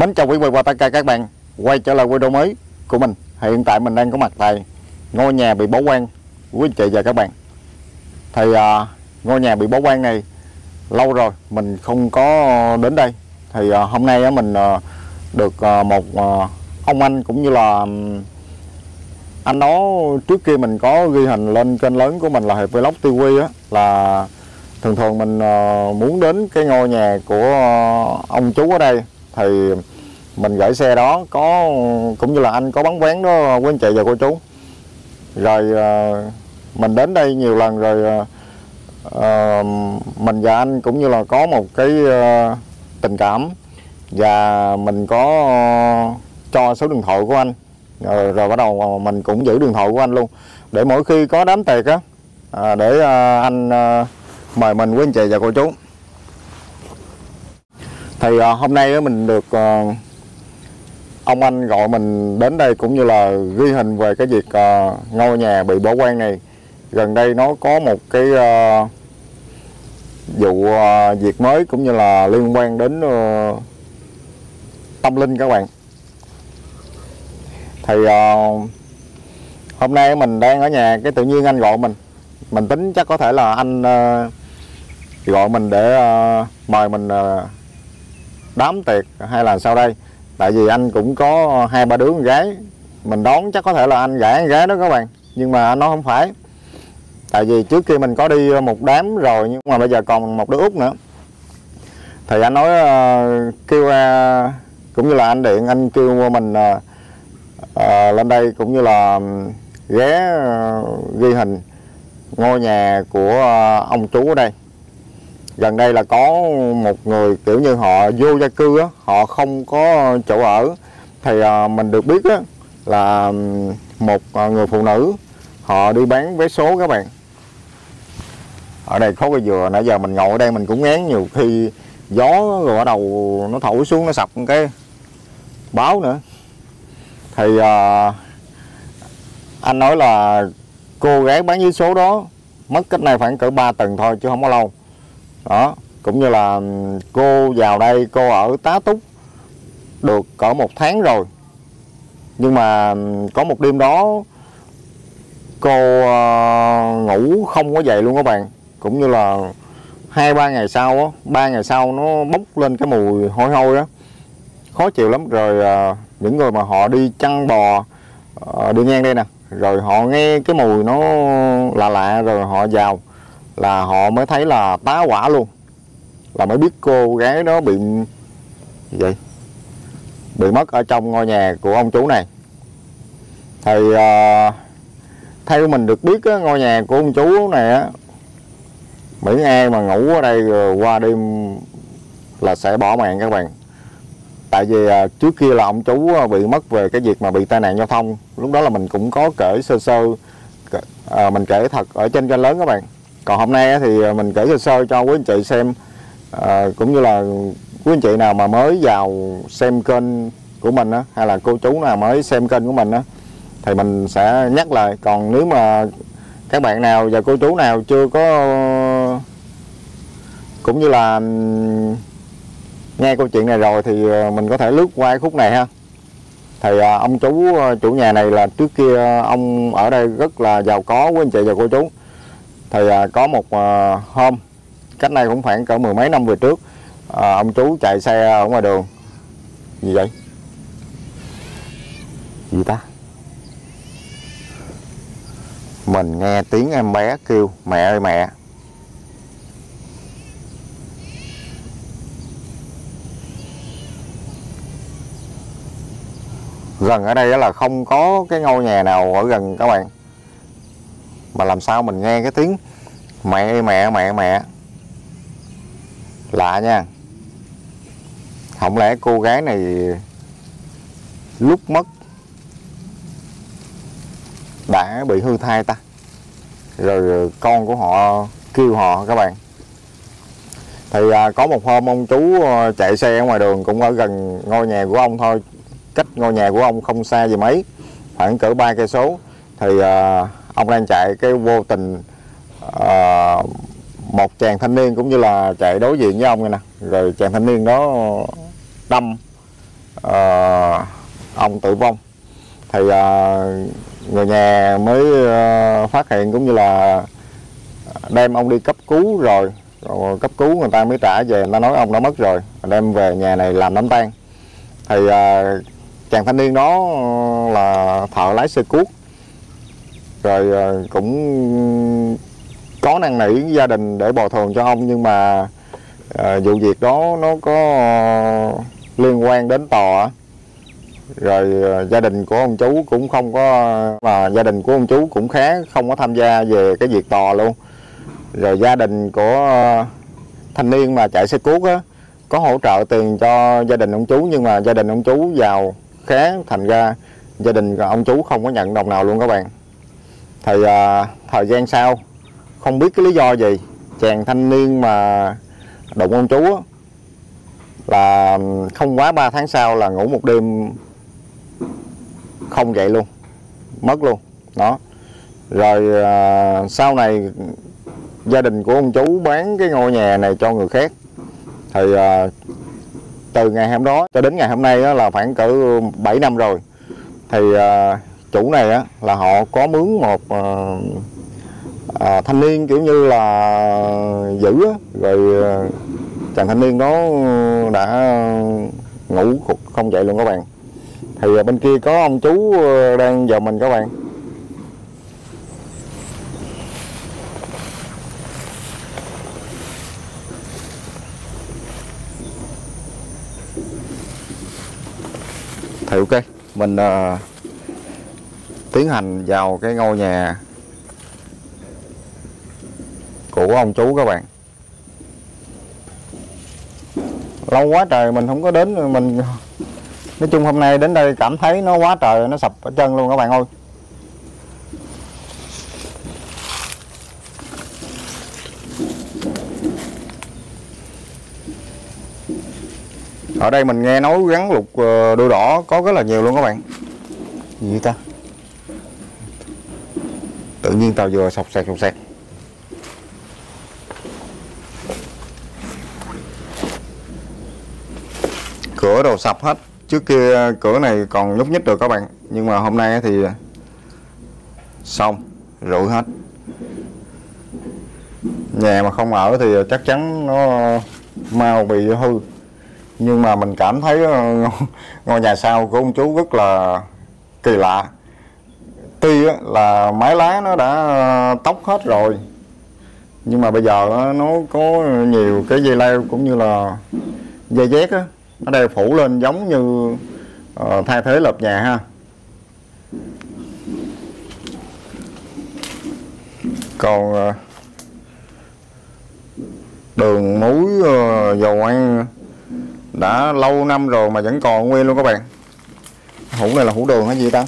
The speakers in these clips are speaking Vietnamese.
Mến chào quý vị và tất cả các bạn quay trở lại video mới của mình. Hiện tại mình đang có mặt tại ngôi nhà bị bỏ hoang quý anh chị và các bạn. Thì ngôi nhà bị bỏ hoang này lâu rồi mình không có đến đây. Thì hôm nay mình được một ông anh cũng như là anh đó, trước kia mình có ghi hình lên kênh lớn của mình là Hiệp Vlog TV á, là thường mình muốn đến cái ngôi nhà của ông chú ở đây. Thì mình gửi xe đó, có cũng như là anh có bán vé đó quý anh chị và cô chú. Rồi mình đến đây nhiều lần rồi, mình và anh cũng như là có một cái tình cảm, và mình có cho số điện thoại của anh, rồi bắt đầu mình cũng giữ điện thoại của anh luôn, để mỗi khi có đám tiệc á, để anh mời mình quý anh chị và cô chú. Thì hôm nay mình được ông anh gọi mình đến đây cũng như là ghi hình về cái việc ngôi nhà bị bỏ hoang này. Gần đây nó có một cái vụ việc mới cũng như là liên quan đến tâm linh các bạn. Thì hôm nay mình đang ở nhà, cái tự nhiên anh gọi mình tính chắc có thể là anh gọi mình để mời mình đám tiệc hay là sao đây. Tại vì anh cũng có 2-3 đứa con gái, mình đoán chắc có thể là anh gả con gái đó các bạn. Nhưng mà anh nói không phải, tại vì trước kia mình có đi một đám rồi, nhưng mà bây giờ còn một đứa út nữa. Thì anh nói kêu cũng như là anh điện, anh kêu mình lên đây cũng như là ghé ghi hình ngôi nhà của ông chú ở đây. Gần đây là có một người kiểu như họ vô gia cư á, họ không có chỗ ở. Thì mình được biết á, là một người phụ nữ họ đi bán vé số các bạn. Ở đây có cây dừa, nãy giờ mình ngồi ở đây mình cũng ngán, nhiều khi gió rồi ở đầu nó thổi xuống nó sập cái báo nữa. Thì anh nói là cô gái bán vé số đó mất cách này khoảng cỡ 3 tuần thôi chứ không có lâu. Đó, cũng như là cô vào đây cô ở tá túc được cỡ 1 tháng rồi. Nhưng mà có một đêm đó cô ngủ không có dậy luôn các bạn. Cũng như là 2-3 ngày sau á, 3 ngày sau nó bốc lên cái mùi hôi hôi á, khó chịu lắm. Rồi những người mà họ đi chăn bò đi ngang đây nè, rồi họ nghe cái mùi nó lạ lạ, rồi họ vào là họ mới thấy là tá hỏa luôn, là mới biết cô gái đó bị gì vậy, bị mất ở trong ngôi nhà của ông chú này. Thì theo mình được biết á, ngôi nhà của ông chú này á, mấy ai mà ngủ ở đây rồi qua đêm là sẽ bỏ mạng các bạn. Tại vì trước kia là ông chú bị mất về cái việc mà bị tai nạn giao thông. Lúc đó là mình cũng có kể sơ sơ, mình kể thật ở trên kênh lớn các bạn. Còn hôm nay thì mình kể sơ sơ cho quý anh chị xem, cũng như là quý anh chị nào mà mới vào xem kênh của mình á, hay là cô chú nào mới xem kênh của mình á, thì mình sẽ nhắc lại. Còn nếu mà các bạn nào và cô chú nào chưa có cũng như là nghe câu chuyện này rồi thì mình có thể lướt qua khúc này ha. Thì ông chủ nhà này là trước kia ông ở đây rất là giàu có quý anh chị và cô chú. Thì có một hôm cách đây cũng khoảng cỡ 10 mấy năm về trước, ông chú chạy xe ở ngoài đường. Gì vậy? Gì ta? Mình nghe tiếng em bé kêu mẹ ơi mẹ. Gần ở đây là không có cái ngôi nhà nào ở gần các bạn, mà làm sao mình nghe cái tiếng mẹ ơi mẹ mẹ mẹ, lạ nha. Không lẽ cô gái này lúc mất đã bị hư thai ta, rồi con của họ kêu họ các bạn. Thì có một hôm ông chú chạy xe ở ngoài đường, cũng ở gần ngôi nhà của ông thôi, cách ngôi nhà của ông không xa gì mấy, khoảng cỡ 3 cây số. Thì ông đang chạy, cái vô tình một chàng thanh niên cũng như là chạy đối diện với ông này nè, rồi chàng thanh niên đó đâm ông tử vong. Thì người nhà mới phát hiện cũng như là đem ông đi cấp cứu rồi cấp cứu người ta mới trả về, người ta nói ông đã mất rồi, đem về nhà này làm đám tang. Thì chàng thanh niên đó là thợ lái xe cuốc, rồi cũng có năn nỉ gia đình để bồi thường cho ông, nhưng mà vụ việc đó nó có liên quan đến tòa, rồi gia đình của ông chú cũng không có, mà gia đình của ông chú cũng không có tham gia về cái việc tòa luôn. Rồi gia đình của thanh niên mà chạy xe cuốc á có hỗ trợ tiền cho gia đình ông chú, nhưng mà gia đình ông chú giàu khá, thành ra gia đình ông chú không có nhận đồng nào luôn các bạn. Thì thời gian sau không biết cái lý do gì, chàng thanh niên mà đụng ông chú á, là không quá 3 tháng sau là ngủ một đêm không dậy luôn, mất luôn đó. Rồi sau này gia đình của ông chú bán cái ngôi nhà này cho người khác. Thì từ ngày hôm đó cho đến ngày hôm nay á, là khoảng cỡ 7 năm rồi. Thì chủ này á, là họ có mướn một thanh niên kiểu như là giữ á, rồi chàng thanh niên đó đã ngủ không dậy luôn các bạn. Thì bên kia có ông chú đang chờ mình các bạn. Thì ok, mình tiến hành vào cái ngôi nhà của ông chú các bạn. Lâu quá trời mình không có đến, mình nói chung hôm nay đến đây cảm thấy nó quá trời, nó sập ở chân luôn các bạn ơi. Ở đây mình nghe nói rắn lục đuôi đỏ có rất là nhiều luôn các bạn. Gì vậy ta? Tự nhiên tàu dừa sọc sẹt. Cửa đồ sập hết. Trước kia cửa này còn nhúc nhích được các bạn, nhưng mà hôm nay thì xong, rụi hết. Nhà mà không ở thì chắc chắn nó mau bị hư. Nhưng mà mình cảm thấy ngôi nhà sau của ông chú rất là kỳ lạ. Tuy là mái lá nó đã tóc hết rồi, nhưng mà bây giờ nó có nhiều cái dây leo cũng như là dây dét á, nó đều phủ lên giống như thay thế lợp nhà ha. Còn đường muối dầu ăn đã lâu năm rồi mà vẫn còn nguyên luôn các bạn. Hũ này là hũ đường hay gì ta?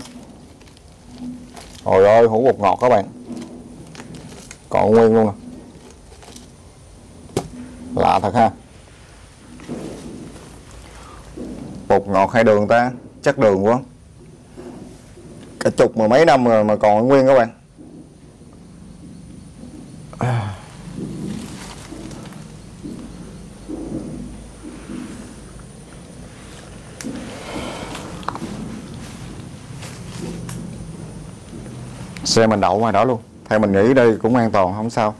Trời ơi, hũ bột ngọt các bạn, còn nguyên luôn. Lạ thật ha. Bột ngọt hay đường ta? Chắc đường quá. Cả chục mà mấy năm rồi mà còn nguyên các bạn. Xe mình đậu ngoài đó luôn. Theo mình nghĩ đây cũng an toàn, không sao.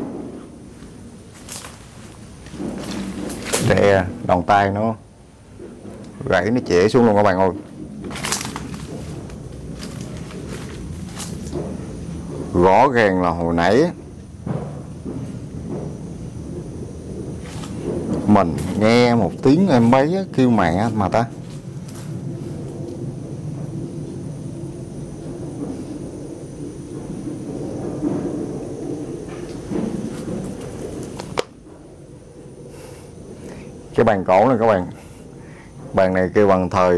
Để đòn tay nó gãy, nó chĩa xuống luôn các bạn ơi. Rõ ràng là hồi nãy mình nghe một tiếng em bé kêu mẹ mà ta. Cái bàn cổ này các bạn, bàn này kêu bằng thời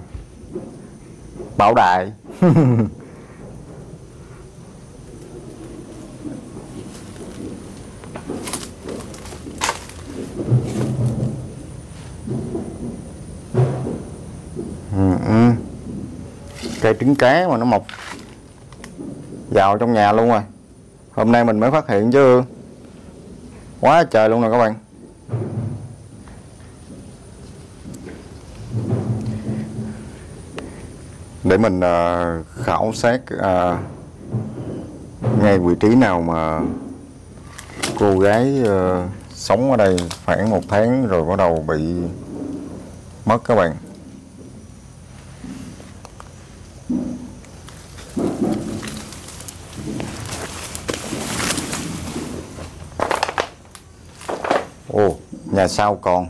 Bảo Đại. Cây trứng cá mà nó mọc vào trong nhà luôn rồi. Hôm nay mình mới phát hiện chứ quá trời luôn rồi các bạn. để mình khảo sát ngay vị trí nào mà cô gái sống ở đây khoảng 1 tháng rồi bắt đầu bị mất các bạn. Ồ, nhà sau còn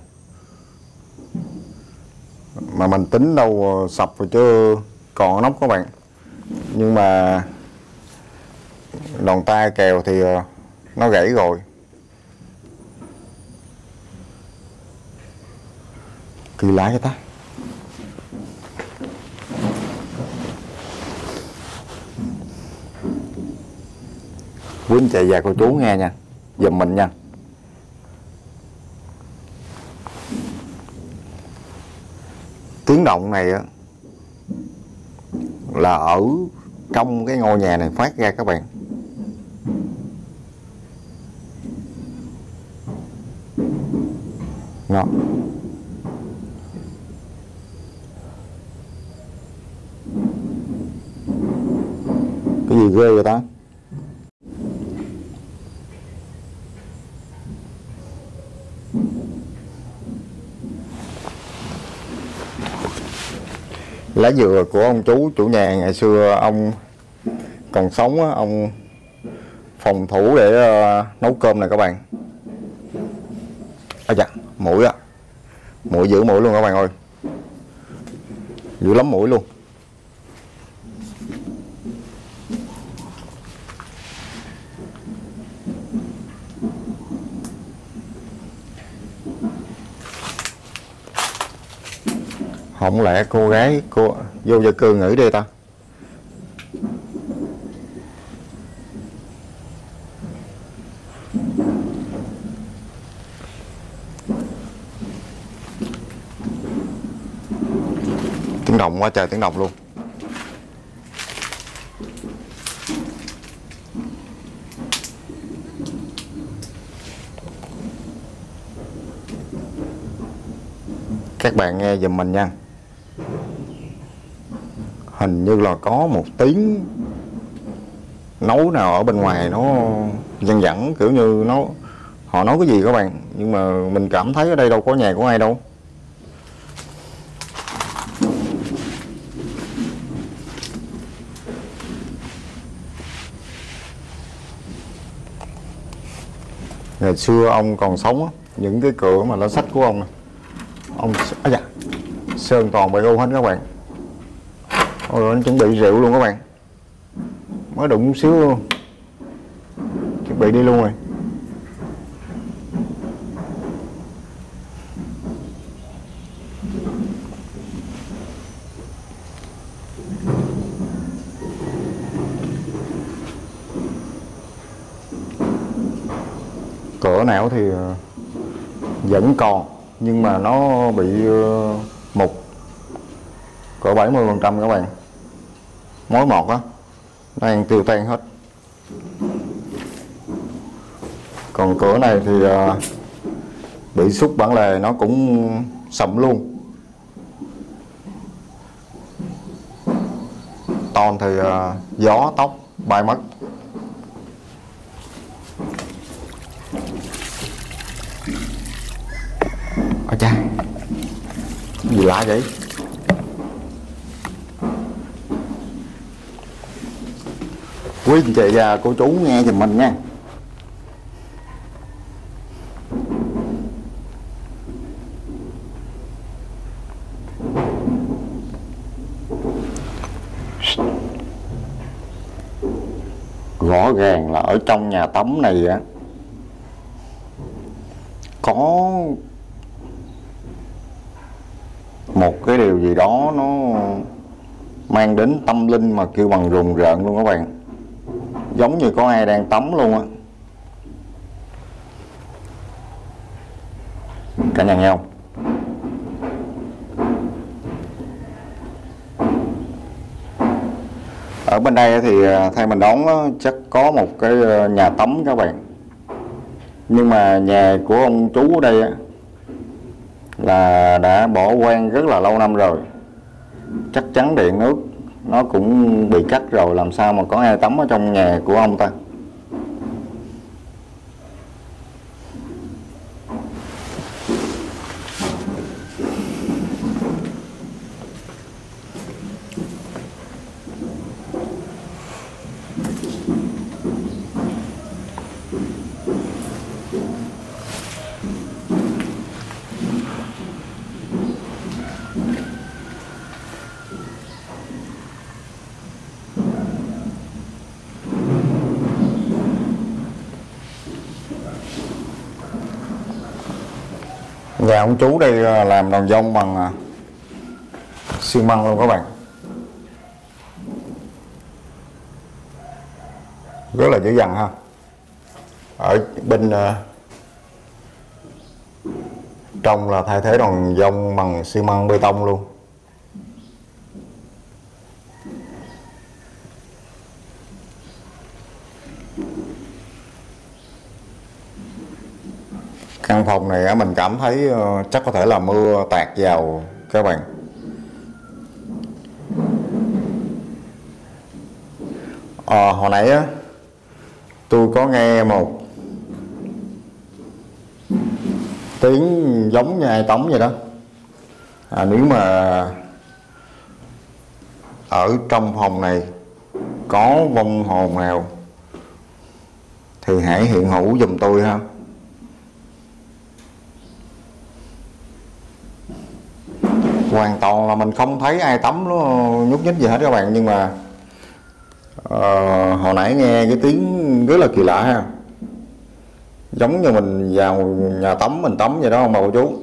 mà mình tính đâu sập rồi chứ còn nóc các bạn. Nhưng mà đòn tay kèo thì nó gãy rồi. Kỳ lạ vậy ta. Quý anh chị và cô chú nghe nha, giùm mình nha. Tiếng động này á là ở trong cái ngôi nhà này phát ra các bạn. Đó. Cái gì ghê vậy ta? Lá dừa của ông chú chủ nhà ngày xưa ông còn sống á, ông phòng thủ để nấu cơm này các bạn. Ây da, muỗi á. Muỗi dữ muỗi luôn các bạn ơi. Dữ lắm muỗi luôn. Không lẽ cô gái cô vô gia cư nghỉ đi ta? Tiếng động quá trời tiếng động luôn. Các bạn nghe giùm mình nha. Hình như là có một tiếng nấu nào ở bên ngoài nó văng vẳng, kiểu như họ nói cái gì các bạn, nhưng mà mình cảm thấy ở đây đâu có nhà của ai đâu. Ngày xưa ông còn sống á, những cái cửa mà lá sách của ông này, ông dạ, sơn toàn bày ô hết các bạn. Ôi, anh chuẩn bị rượu luôn các bạn, mới đụng xíu chuẩn bị đi luôn rồi. Cửa não thì vẫn còn, nhưng mà nó bị mục cỡ 70% các bạn. Mối một á, nó đang tiêu tan hết. Còn cửa này thì bị xúc bản lề, nó cũng sầm luôn. Ton thì gió tóc bay mất. Ôi cha, gì lạ vậy? Quý anh chị và cô chú nghe giùm mình nha. Rõ ràng là ở trong nhà tắm này á có một cái điều gì đó nó mang đến tâm linh mà kêu bằng rùng rợn luôn các bạn. Giống như có ai đang tắm luôn á. Cả nhà nghe không? Ở bên đây thì theo mình đoán chắc có một cái nhà tắm các bạn. Nhưng mà nhà của ông chú ở đây á là đã bỏ hoang rất là lâu năm rồi. Chắc chắn điện nước nó cũng bị cắt rồi, làm sao mà có ai tắm ở trong nhà của ông ta. Nhà ông chú đây làm đòn dông bằng xi măng luôn các bạn, rất là dữ dằn ha. Ở bên trong là thay thế đòn dông bằng xi măng bê tông luôn. Căn phòng này mình cảm thấy chắc có thể là mưa tạt vào các bạn. Hồi nãy tôi có nghe một tiếng giống như ai tắm vậy đó. Nếu mà ở trong phòng này có vong hồn nào thì hãy hiện hữu giùm tôi ha. Hoàn toàn là mình không thấy ai tắm nó nhúc nhích gì hết các bạn, nhưng mà hồi nãy nghe cái tiếng rất là kỳ lạ ha, giống như mình vào nhà tắm mình tắm vậy đó ông bà cô chú.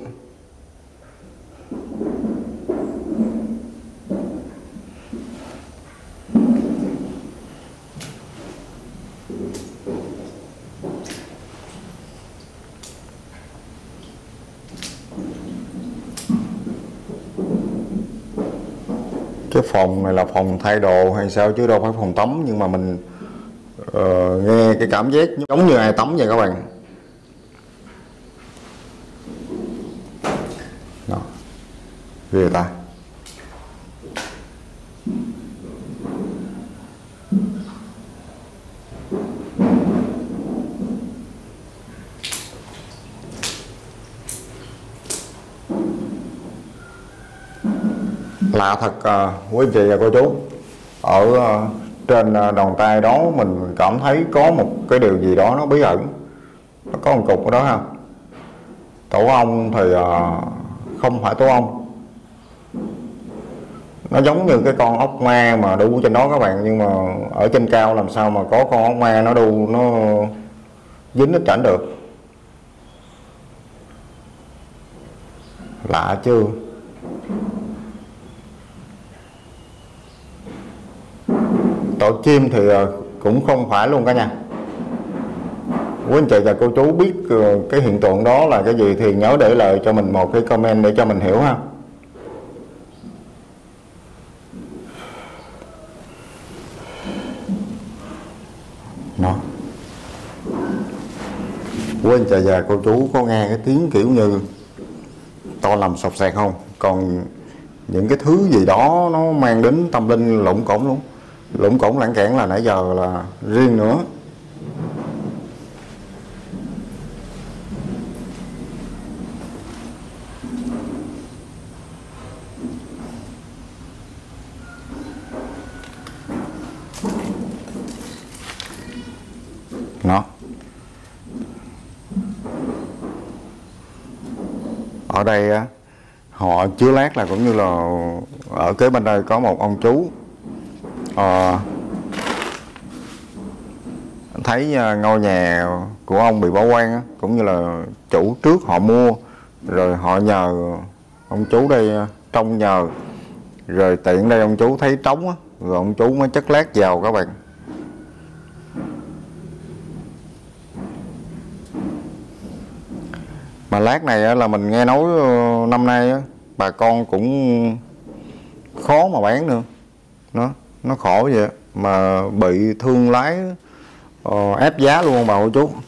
Cái phòng này là phòng thay đồ hay sao chứ đâu phải phòng tắm, nhưng mà mình nghe cái cảm giác giống như ai tắm vậy các bạn. Đó. Ghê ta. Lạ thật quý anh chị và cô chú. Ở trên đòn tay đó mình cảm thấy có một cái điều gì đó nó bí ẩn. Nó có một cục ở đó ha. Tổ ong thì không phải tổ ong, nó giống như cái con ốc ma mà đu trên đó các bạn. Nhưng mà ở trên cao làm sao mà có con ốc ma nó đu, nó dính hết trển được. Lạ chưa. Tổ chim thì cũng không phải luôn cả nhà. Quý anh chị và cô chú biết cái hiện tượng đó là cái gì thì nhớ để lại cho mình một cái comment để cho mình hiểu ha. Đó. Quý anh chị và cô chú có nghe cái tiếng kiểu như to làm sọc sạc không? Còn những cái thứ gì đó nó mang đến tâm linh lủng củng luôn. Lủng củng lãng cảng là nãy giờ là riêng nữa. Đó. Ở đây á, họ chứa lát là cũng như là ở kế bên đây có một ông chú thấy ngôi nhà của ông bị bỏ hoang á, cũng như là chủ trước họ mua rồi họ nhờ ông chú đây trông nhờ, rồi tiện đây ông chú thấy trống á, rồi ông chú mới chất lát vào các bạn. Mà lát này là mình nghe nói năm nay bà con cũng khó mà bán nữa. Nó khổ vậy mà bị thương lái ép giá luôn bà cô chú.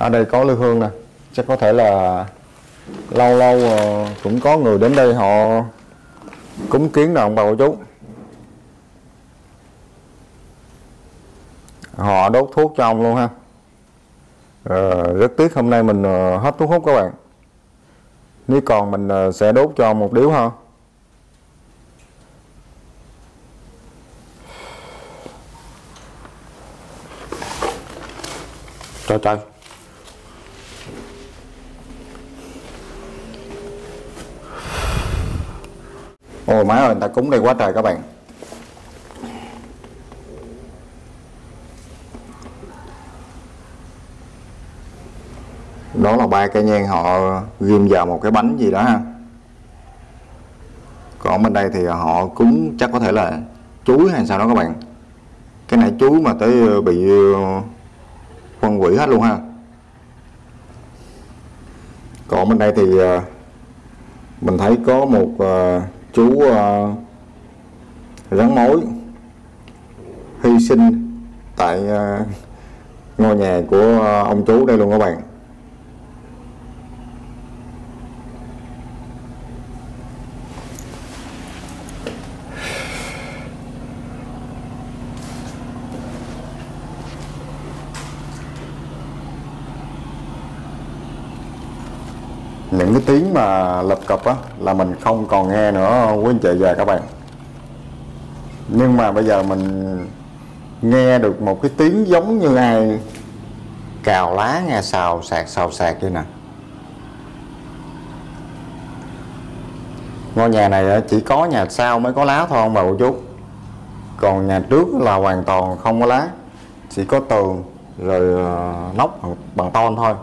Ở đây có lư hương nè, chắc có thể là lâu lâu cũng có người đến đây họ cúng kiến nè ông bà cô chú. Họ đốt thuốc cho ông luôn ha. Rất tiếc hôm nay mình hết thuốc hút các bạn. Nếu còn mình sẽ đốt cho ông một điếu ha. Trời trời. Ôi má ơi, người ta cúng đây quá trời các bạn. Đó là 3 cây nhang họ ghim vào một cái bánh gì đó ha. Còn bên đây thì họ cúng chắc có thể là chuối hay sao đó các bạn. Cái này chuối mà tới bị phân hủy hết luôn ha. Còn bên đây thì mình thấy có một chú rắn mối hy sinh tại ngôi nhà của ông chú đây luôn các bạn. Những cái tiếng mà lập cập á là mình không còn nghe nữa quý anh chị và các bạn. Nhưng mà bây giờ mình nghe được một cái tiếng giống như ai cào lá nghe xào xạc vậy nè. Ngôi nhà này chỉ có nhà sau mới có lá thôi ông bà cô chú. Còn nhà trước là hoàn toàn không có lá, chỉ có tường rồi nóc bằng tôn thôi.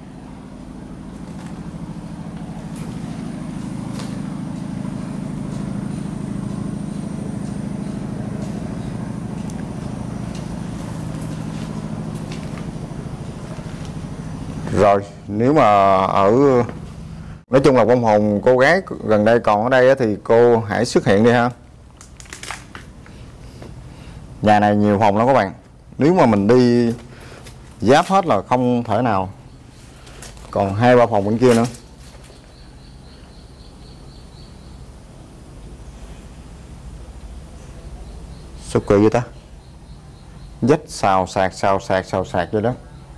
Rồi nếu mà nói chung là vong hồn cô gái gần đây còn ở đây thì cô hãy xuất hiện đi ha. Nhà này nhiều phòng lắm các bạn. Nếu mà mình đi giáp hết là không thể nào. Còn 2-3 phòng bên kia nữa. Sao kỳ vậy ta? Dách xào xạc vậy đó.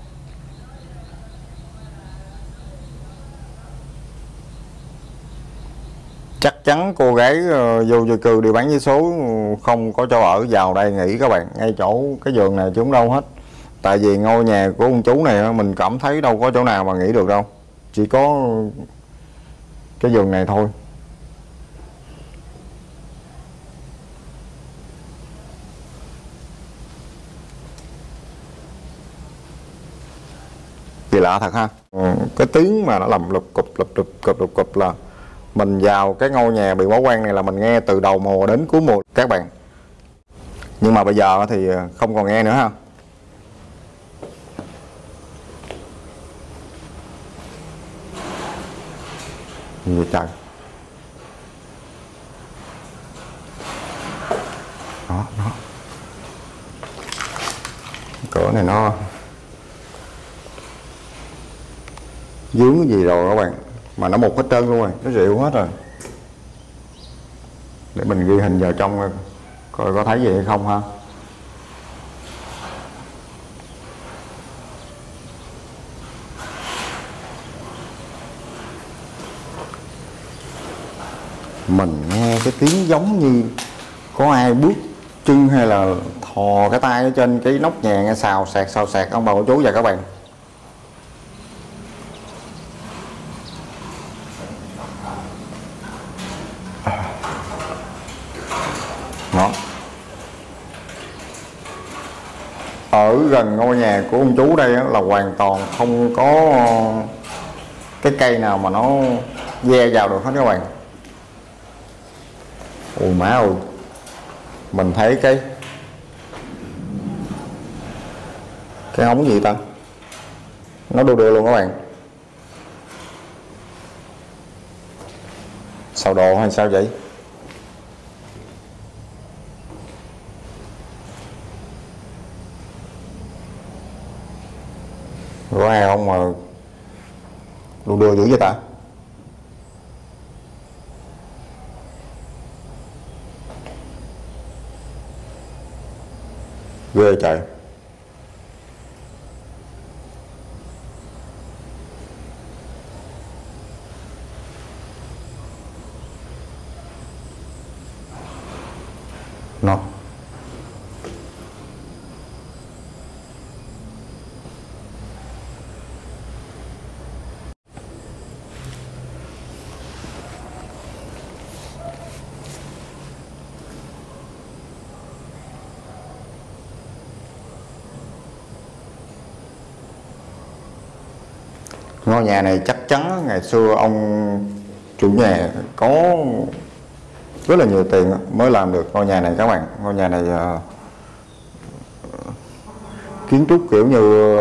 Chắc chắn cô gái vô dân cư đi bán vé số không có chỗ ở vào đây nghỉ các bạn. Ngay chỗ cái giường này chúng đâu hết. Tại vì ngôi nhà của ông chú này mình cảm thấy đâu có chỗ nào mà nghỉ được đâu. Chỉ có cái giường này thôi. Kỳ lạ thật ha. Cái tiếng mà nó làm lụp cụp là mình vào cái ngôi nhà bị bỏ hoang này là mình nghe từ đầu mùa đến cuối mùa các bạn. Nhưng mà bây giờ thì không còn nghe nữa ha. Gì trời. Đó. Cửa này nó dướng cái gì rồi các bạn. Mà nó mục hết trơn luôn rồi, nó rượu hết rồi. Để mình ghi hình vào trong coi có thấy gì hay không ha. Mình nghe cái tiếng giống như có ai bước chân hay là thò cái tay ở trên cái nóc nhà nghe xào xạc ông bà cô chú và các bạn. Đó. Ở gần ngôi nhà của ông chú đây là hoàn toàn không có cái cây nào mà nó ve vào được hết các bạn. Ôi má ơi, mình thấy cái ống gì ta, nó đưa luôn các bạn. Sao đồ hay sao vậy? Có ai không mà đu đưa dữ vậy ta? Ghê trời. Nó ngôi nhà này chắc chắn ngày xưa ông chủ nhà có rất là nhiều tiền mới làm được ngôi nhà này các bạn. Ngôi nhà này kiến trúc kiểu như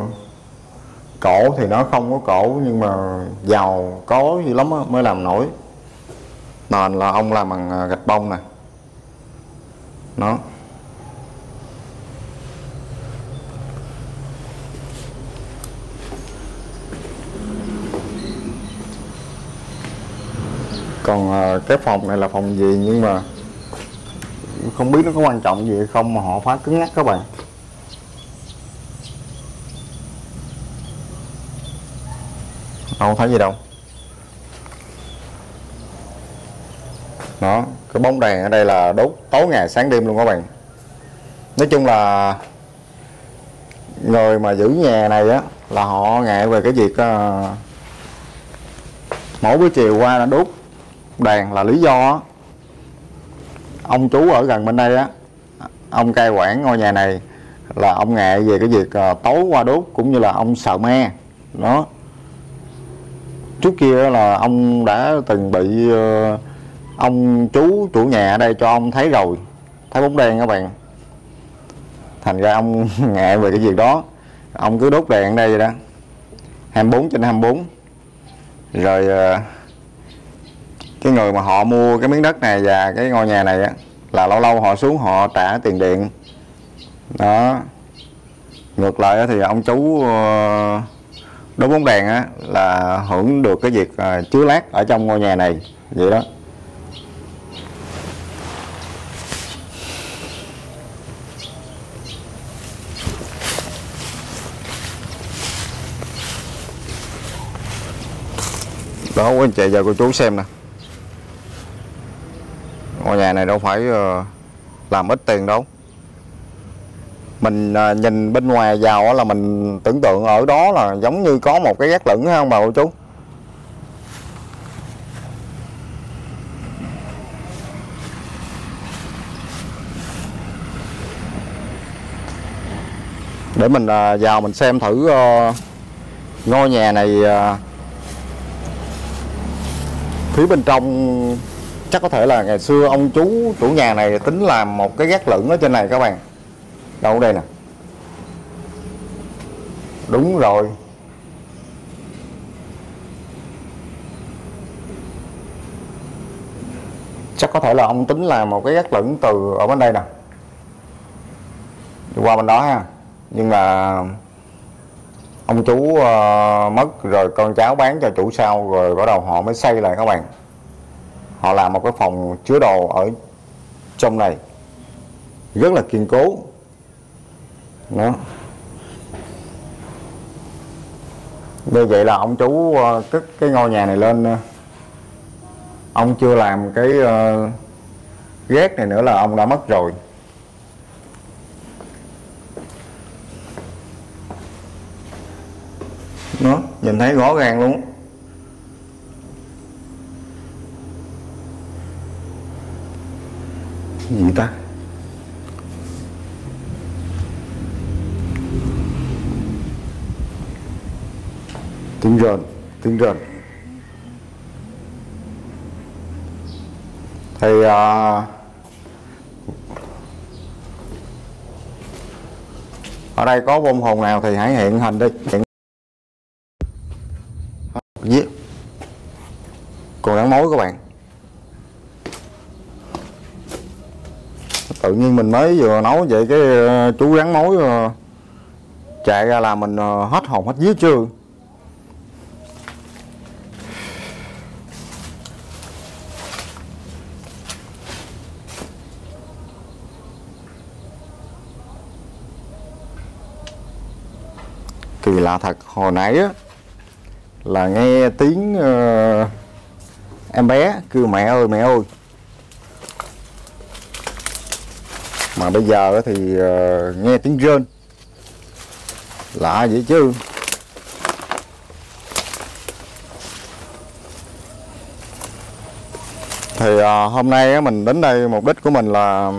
cổ thì nó không có cổ, nhưng mà giàu có dữ lắm mới làm nổi. Nền là ông làm bằng gạch bông nè. Nó còn cái phòng này là phòng gì nhưng mà không biết nó có quan trọng gì hay không mà họ phá cứng nhắc các bạn. Không thấy gì đâu. Đó, cái bóng đèn ở đây là đốt tối ngày sáng đêm luôn các bạn. Nói chung là người mà giữ nhà này á là họ ngại về cái việc mỗi buổi chiều qua là đốt đèn là lý do á. Ông chú ở gần bên đây á, ông cai quản ngôi nhà này là ông ngại về cái việc tối qua đốt, cũng như là ông sợ ma. Đó, trước kia là ông đã từng bị ông chú chủ nhà ở đây cho ông thấy rồi, thấy bóng đen các bạn. Thành ra ông ngại về cái việc đó, ông cứ đốt đèn ở đây vậy đó, 24/24. Rồi cái người mà họ mua cái miếng đất này và cái ngôi nhà này á là lâu lâu họ xuống họ trả tiền điện. Đó, ngược lại thì ông chú đốt bóng đèn á là hưởng được cái việc chứa lát ở trong ngôi nhà này vậy đó. Đó quý anh chị và cô chú xem nè, ngôi nhà này đâu phải làm ít tiền đâu. Mình nhìn bên ngoài vào là mình tưởng tượng ở đó là giống như có một cái gác lửng hay không bà cô chú? Để mình vào mình xem thử ngôi nhà này phía bên trong. Chắc có thể là ngày xưa ông chú chủ nhà này tính làm một cái gác lửng ở trên này các bạn. Đâu đây nè. Đúng rồi. Chắc có thể là ông tính làm một cái gác lửng từ ở bên đây nè đi qua bên đó ha. Nhưng mà ông chú mất rồi, con cháu bán cho chủ sau, rồi bắt đầu họ mới xây lại các bạn. Họ làm một cái phòng chứa đồ ở trong này rất là kiên cố. Đó. Như vậy là ông chú cất cái ngôi nhà này lên, ông chưa làm cái gác này nữa là ông đã mất rồi. Đó, nhìn thấy rõ ràng luôn. Cái gì ta? Tiếng rền, tiếng rền. Thì ở đây có vong hồn nào thì hãy hiện hình đi. Giết còn rắn mối các bạn. Tự nhiên mình mới vừa nấu vậy cái chú rắn mối chạy ra là mình hết hồn hết vía chưa. Kỳ lạ thật, hồi nãy á là nghe tiếng em bé kêu mẹ ơi mẹ ơi, mà bây giờ thì nghe tiếng rên, lạ vậy chứ. Thì hôm nay á, mình đến đây mục đích của mình là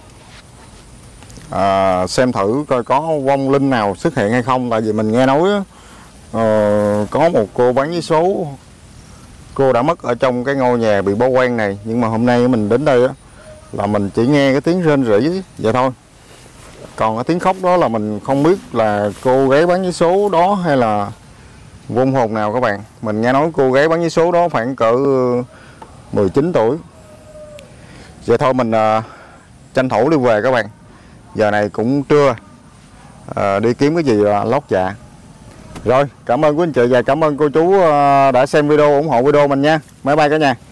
xem thử coi có vong linh nào xuất hiện hay không. Tại vì mình nghe nói có một cô bán vé số, cô đã mất ở trong cái ngôi nhà bị bỏ hoang này. Nhưng mà hôm nay mình đến đây á, là mình chỉ nghe cái tiếng rên rỉ vậy thôi. Còn cái tiếng khóc đó là mình không biết là cô gái bán vé số đó hay là vong hồn nào các bạn. Mình nghe nói cô gái bán vé số đó khoảng cỡ 19 tuổi. Vậy thôi mình tranh thủ đi về các bạn. Giờ này cũng trưa, đi kiếm cái gì lót dạ. Rồi, cảm ơn quý anh chị và cảm ơn cô chú đã xem video, ủng hộ video mình nha. Bye bye cả nhà.